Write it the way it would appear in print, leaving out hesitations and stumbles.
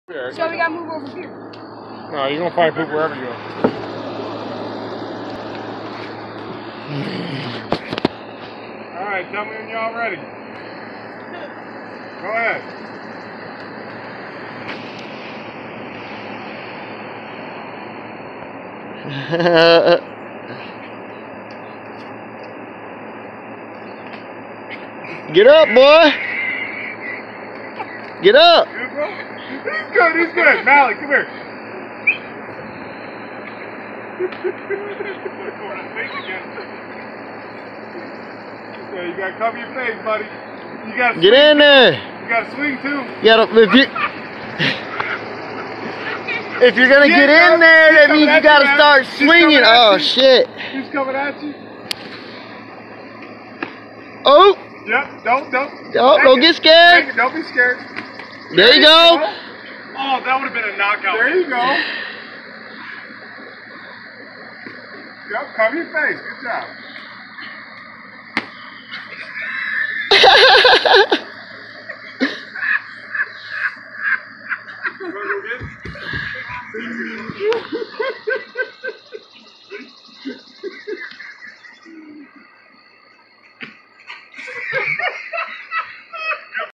So we gotta move over here. No, you're gonna find poop wherever you go. Alright, tell me when y'all ready. Go ahead. Get up, boy. Get up. He's good, he's good. Mally, come here. Okay, you gotta cover your face, buddy. You gotta get in there. You gotta swing too. You gotta, if you're gonna get in there, that means you gotta start swinging. Oh shit. He's coming at you. Oh. Yep, don't. Don't get scared. Don't be scared. There you go. Oh, that would have been a knockout. There you go. Yep, cover your face. Good job.